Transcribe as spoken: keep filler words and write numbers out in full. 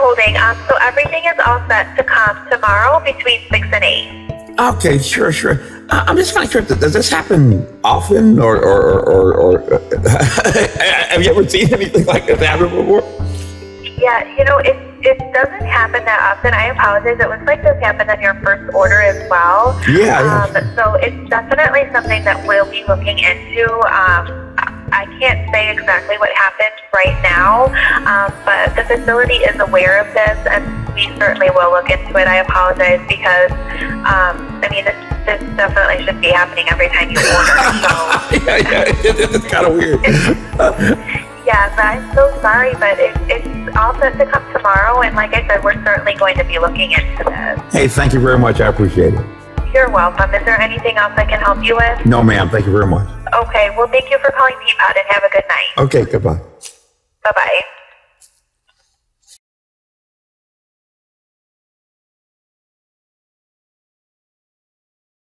holding. Um, so everything is all set to come tomorrow between six and eight. Okay, sure, sure. Uh, I'm just kind of curious. Does this happen often, or, or, or, or uh, have you ever seen anything like this happen before? Yeah, you know, it it doesn't happen that often. I apologize. It looks like this happened on your first order as well. Yeah. Um, yeah. So it's definitely something that we'll be looking into. Um, I can't say exactly what happened right now, um, but the facility is aware of this, and we certainly will look into it. I apologize because, um, I mean, this, this definitely shouldn't be happening every time you order. So. yeah, yeah, it, it's kind of weird. Yeah, but I'm so sorry, but it, it's all set to come tomorrow, and like I said, we're certainly going to be looking into this. Hey, thank you very much. I appreciate it. You're welcome. Is there anything else I can help you with? No, ma'am. Thank you very much. Okay, well, thank you for calling Peapod, and have a good night. Okay, goodbye.